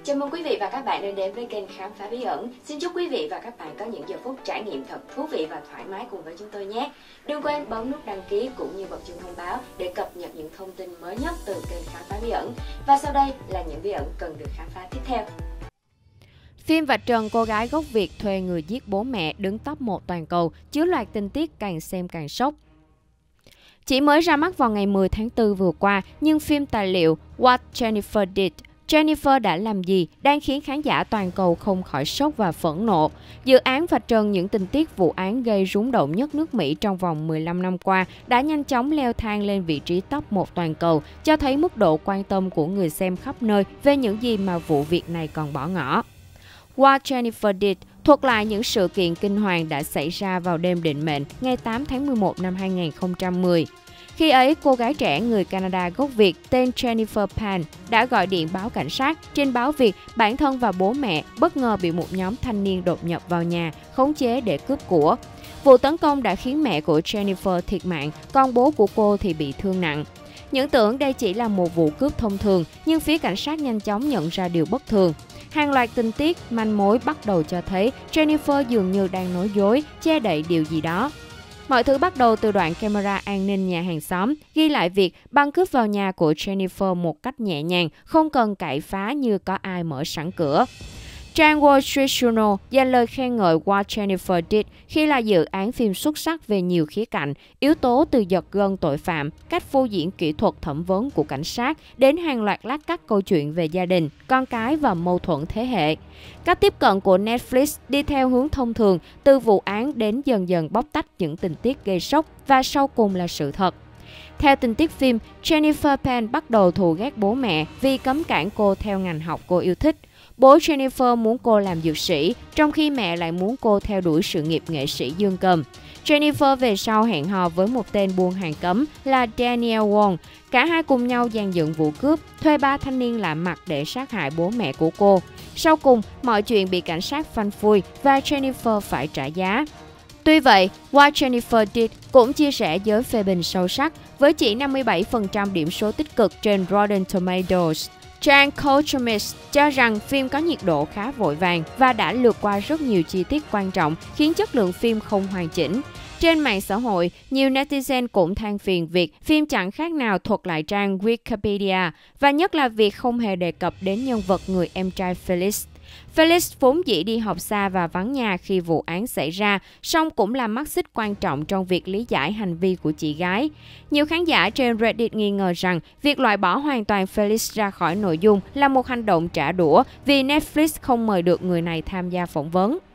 Chào mừng quý vị và các bạn đến với kênh Khám phá bí ẩn. Xin chúc quý vị và các bạn có những giờ phút trải nghiệm thật thú vị và thoải mái cùng với chúng tôi nhé. Đừng quên bấm nút đăng ký cũng như bật chuông thông báo để cập nhật những thông tin mới nhất từ kênh Khám phá bí ẩn. Và sau đây là những bí ẩn cần được khám phá tiếp theo. Phim vạch trần cô gái gốc Việt thuê người giết bố mẹ đứng top 1 toàn cầu, chứa loạt tình tiết càng xem càng sốc. Chỉ mới ra mắt vào ngày 10 tháng 4 vừa qua, nhưng phim tài liệu What Jennifer Did, Jennifer đã làm gì đang khiến khán giả toàn cầu không khỏi sốc và phẫn nộ. Dự án vạch trần những tình tiết vụ án gây rúng động nhất nước Mỹ trong vòng 15 năm qua đã nhanh chóng leo thang lên vị trí top 1 toàn cầu, cho thấy mức độ quan tâm của người xem khắp nơi về những gì mà vụ việc này còn bỏ ngỏ. What Jennifer Did thuật lại những sự kiện kinh hoàng đã xảy ra vào đêm định mệnh ngày 8 tháng 11 năm 2010. Khi ấy, cô gái trẻ người Canada gốc Việt tên Jennifer Pan đã gọi điện báo cảnh sát, trình báo việc bản thân và bố mẹ bất ngờ bị một nhóm thanh niên đột nhập vào nhà, khống chế để cướp của. Vụ tấn công đã khiến mẹ của Jennifer thiệt mạng, còn bố của cô thì bị thương nặng. Những tưởng đây chỉ là một vụ cướp thông thường, nhưng phía cảnh sát nhanh chóng nhận ra điều bất thường. Hàng loạt tình tiết, manh mối bắt đầu cho thấy Jennifer dường như đang nói dối, che đậy điều gì đó. Mọi thứ bắt đầu từ đoạn camera an ninh nhà hàng xóm, ghi lại việc băng cướp vào nhà của Jennifer một cách nhẹ nhàng, không cần cậy phá như có ai mở sẵn cửa. Trang Wall Street Journal dành lời khen ngợi What Jennifer Did khi là dự án phim xuất sắc về nhiều khía cạnh, yếu tố từ giật gân tội phạm, cách phô diễn kỹ thuật thẩm vấn của cảnh sát, đến hàng loạt lát cắt câu chuyện về gia đình, con cái và mâu thuẫn thế hệ. Cách tiếp cận của Netflix đi theo hướng thông thường, từ vụ án đến dần dần bóc tách những tình tiết gây sốc và sau cùng là sự thật. Theo tình tiết phim, Jennifer Pan bắt đầu thù ghét bố mẹ vì cấm cản cô theo ngành học cô yêu thích. Bố Jennifer muốn cô làm dược sĩ, trong khi mẹ lại muốn cô theo đuổi sự nghiệp nghệ sĩ dương cầm. Jennifer về sau hẹn hò với một tên buôn hàng cấm là Daniel Wong. Cả hai cùng nhau dàn dựng vụ cướp, thuê 3 thanh niên lạ mặt để sát hại bố mẹ của cô. Sau cùng, mọi chuyện bị cảnh sát phanh phui và Jennifer phải trả giá. Tuy vậy, What Jennifer Did cũng chia sẻ giới phê bình sâu sắc với chỉ 57% điểm số tích cực trên Rotten Tomatoes. Trang Culturemist cho rằng phim có nhiệt độ khá vội vàng và đã lược qua rất nhiều chi tiết quan trọng khiến chất lượng phim không hoàn chỉnh. Trên mạng xã hội, nhiều netizen cũng than phiền việc phim chẳng khác nào thuật lại trang Wikipedia và nhất là việc không hề đề cập đến nhân vật người em trai Felix. Felix vốn dĩ đi học xa và vắng nhà khi vụ án xảy ra, song cũng là mắt xích quan trọng trong việc lý giải hành vi của chị gái. Nhiều khán giả trên Reddit nghi ngờ rằng việc loại bỏ hoàn toàn Felix ra khỏi nội dung là một hành động trả đũa vì Netflix không mời được người này tham gia phỏng vấn.